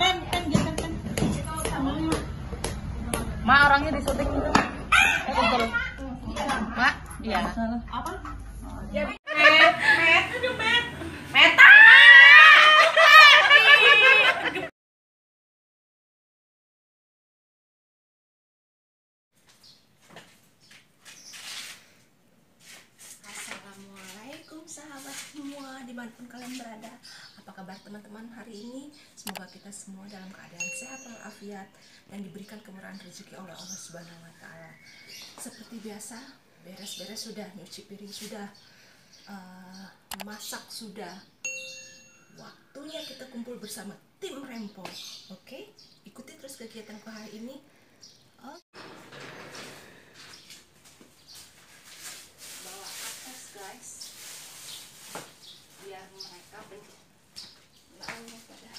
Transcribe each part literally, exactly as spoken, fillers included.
pen pen dia pen pen. Ma orangnya di syuting itu. Eh betul. Ma, iya. Apa? Ya, met, met, aduh met. Meta. Assalamualaikum sahabat semua dimanapun kalian berada. Apa kabar teman-teman hari ini? Semoga kita semua dalam keadaan sehat walafiat dan diberikan kemurahan rezeki oleh Allah Subhanahu wa taala. Seperti biasa, beres-beres sudah, nyuci piring sudah, uh, masak sudah. Waktunya kita kumpul bersama tim Rempong. Oke, ikuti terus kegiatanku hari ini. Oh. Bawa atas guys, biar mereka bentuknya pada.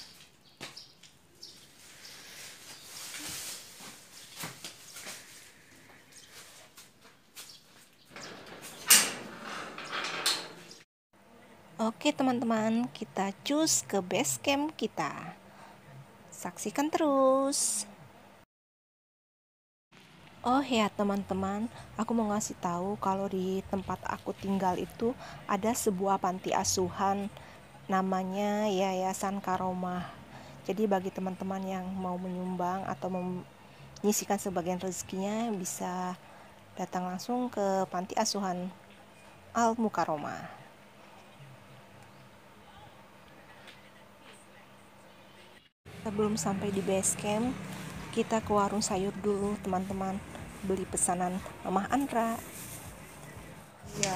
Oke teman-teman, kita cus ke base camp kita. Saksikan terus. Oh ya teman-teman, aku mau ngasih tahu kalau di tempat aku tinggal itu ada sebuah panti asuhan namanya Yayasan Karomah. Jadi bagi teman-teman yang mau menyumbang atau menyisikan sebagian rezekinya bisa datang langsung ke panti asuhan Al Mukaromah. Sebelum sampai di base camp, kita ke warung sayur dulu teman-teman, beli pesanan Mama Andra. Ya,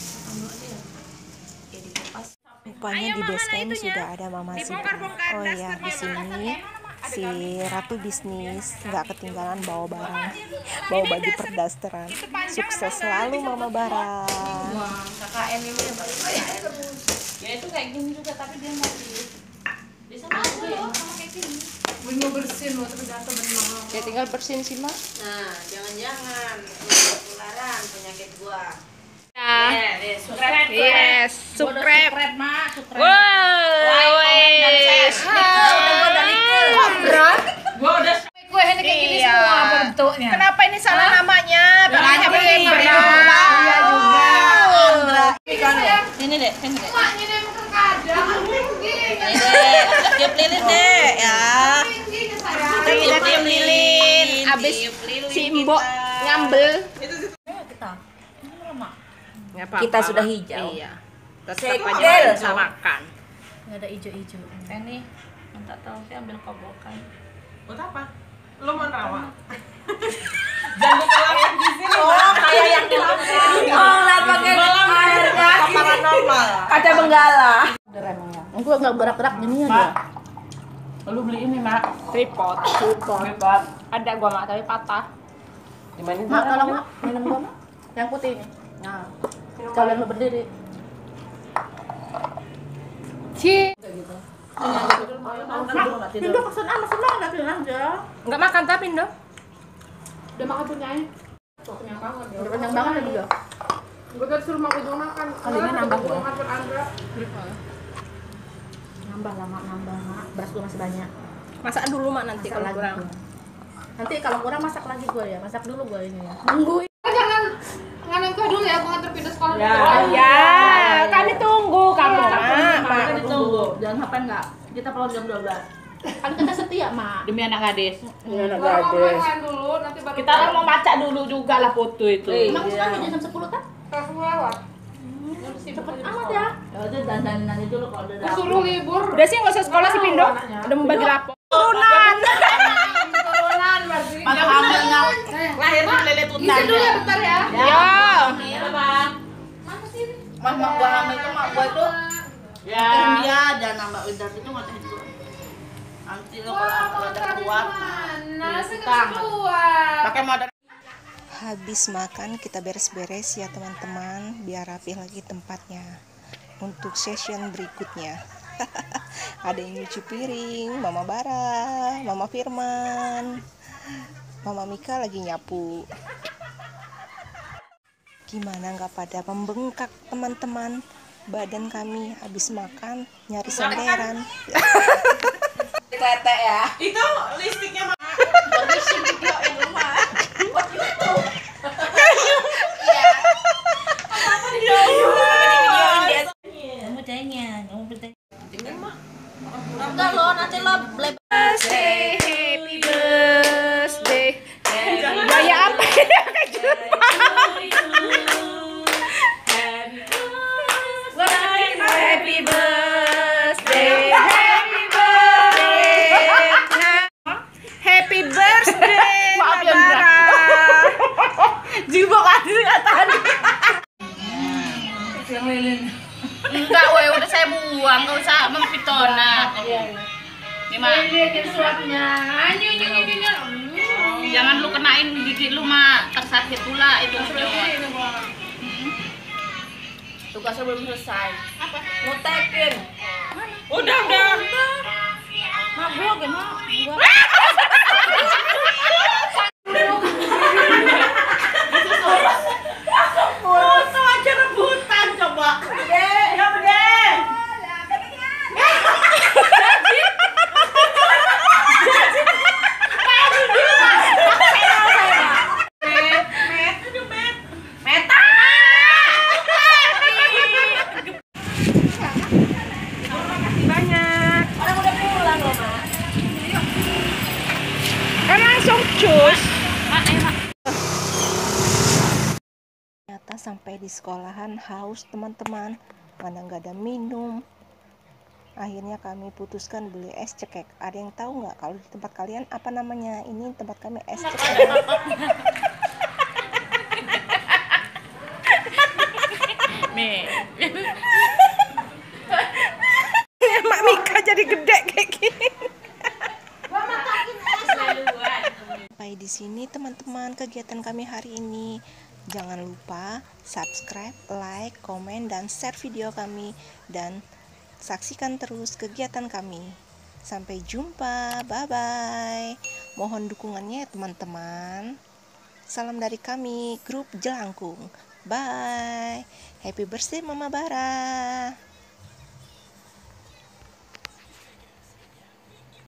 rupanya di base camp sudah ada Mama Zita. Oh ya, di sini si Ratu Bisnis nggak ketinggalan bawa barang, bawa baju perdasteran. Sukses selalu Mama Bara. K K N ini yang paling kaya. Ya itu kayak gini juga, tapi dia mau di bisa masuk ya sama kayak gini. Mau bersihin loh, tapi jatuh benar. Ya tinggal bersihin sih Mak. Nah, jangan-jangan ketularan penyakit gua. Ya, ya, subscribe. Yes, subscribe. Subscribe, Mak. Subscribe. Wow. Like, comment, dan share. Udah udah like. Berat. Gua udah kue ini kayak gini semua bentuknya. Kenapa ini salah namanya? Makanya Pakai begini. Iya juga. Ini deh, ini deh. Mak, ini bukan kadang. Ini deh, tiup lilin deh, ya. Kita tiup lilin. Abis si Mbok ngambel. Kita. Kita sudah hijau. Iya. Tetap Segel. aja bisa makan. Nggak ada ijo-ijo. Ini minta tahu sih ambil kobokan. Buat apa? Lo mau rawa? Jangan buka lapak di sini. Oh, kayak yang di Oh, lihat pakai air Paranormal. kaca benggala. Enggak nggak gerak-gerak gini aja. Lu beli ini, Mak. Tripod. Tripod. Ada gua Mak, tapi patah. Dimainin Mak, kalau mak minum gua mak. Yang putih ini. Nah, kalian lu berdiri. Ci. Pindo pesan ah, pesan lah, ngeliatin aja. Enggak makan tapi Indo. Udah makan punya ini. Kok kenyang banget ya? Udah kenyang banget ya dia. Gue tadi suruh mak Ujung makan. Kalinya nambah gue ya? ngatur Andra. Nambah lah mak, nambah mak. Beras gua masih banyak. Masak dulu Mak nanti Masak kalau lagi kurang. gua. Nanti kalau kurang masak lagi gua ya. Masak dulu gua ini ya. Nunggu. Jangan nganter kue dulu ya, gua nganter pindah sekolah. Ya, ya, kan ditunggu kamu Mak. Mak. Kita ditunggu. Jangan sampai enggak. Kita pulang jam dua belas. Kan kita setia, Mak. Demi anak gadis. Iya, Baru makan dulu, nanti baru Kita kan mau baca dulu juga lah foto itu. Emang sekarang jam sepuluh kan? langsung lewat. Cepet amat ya. Ya udah dandan aja dulu kalau udah dapet. Suruh libur. Udah sih nggak usah sekolah sih Pindo. Udah mau bagi lapor. Turunan. Turunan berarti. Pada hamilnya lahir di lele tutan. Isi dulu ya bentar ya. Ya. Iya, Bang. Mana sih? Mas mak gua hamil itu mak gua itu Ya. dia dan nama Udah itu nggak itu. Nanti lo kalau ada kuat, Mana sih utang. keluar? Pakai modal. Habis makan kita beres-beres ya teman-teman, biar rapi lagi tempatnya untuk session berikutnya. Ada yang nyuci piring, Mama Bara, Mama Firman, Mama Mika lagi nyapu. Gimana nggak pada membengkak teman-teman? Badan kami habis makan nyari senderan. kletek ya. Itu listriknya mah. Buat isi video di rumah. Buat YouTube. Iya. Apa di video? Kamu tanya, kamu bertanya. Udah lo nanti lo bebas. Happy birthday. Gaya apa ya? Happy birthday, happy birthday, happy birthday, maaf ya Bara. Jibok aja kataan. Yang lilin. Enggak, weh, udah saya buang, enggak usah mempitona. Gimana? Ini suapnya. Anyu anyu anyu. Jangan lu kenain gigi lu mah tersakit pula itu. Tugasnya belum selesai. Apa? Ngutekin. Udah, udah. Mak gua gimana? Gua. Foto aja rebutan coba. Ya udah. Ternyata sampai di sekolahan haus teman-teman, mana nggak ada minum. Akhirnya kami putuskan beli es cekek. Ada yang tahu nggak kalau di tempat kalian apa namanya? Ini tempat kami es cekek. Nih. Mak Mika jadi gede kayak gini. Sampai di sini teman-teman kegiatan kami hari ini. Jangan lupa subscribe, like, komen, dan share video kami. Dan saksikan terus kegiatan kami. Sampai jumpa, bye-bye. Mohon dukungannya ya teman-teman. Salam dari kami, grup Jelangkung. Bye. Happy birthday Mama Bara.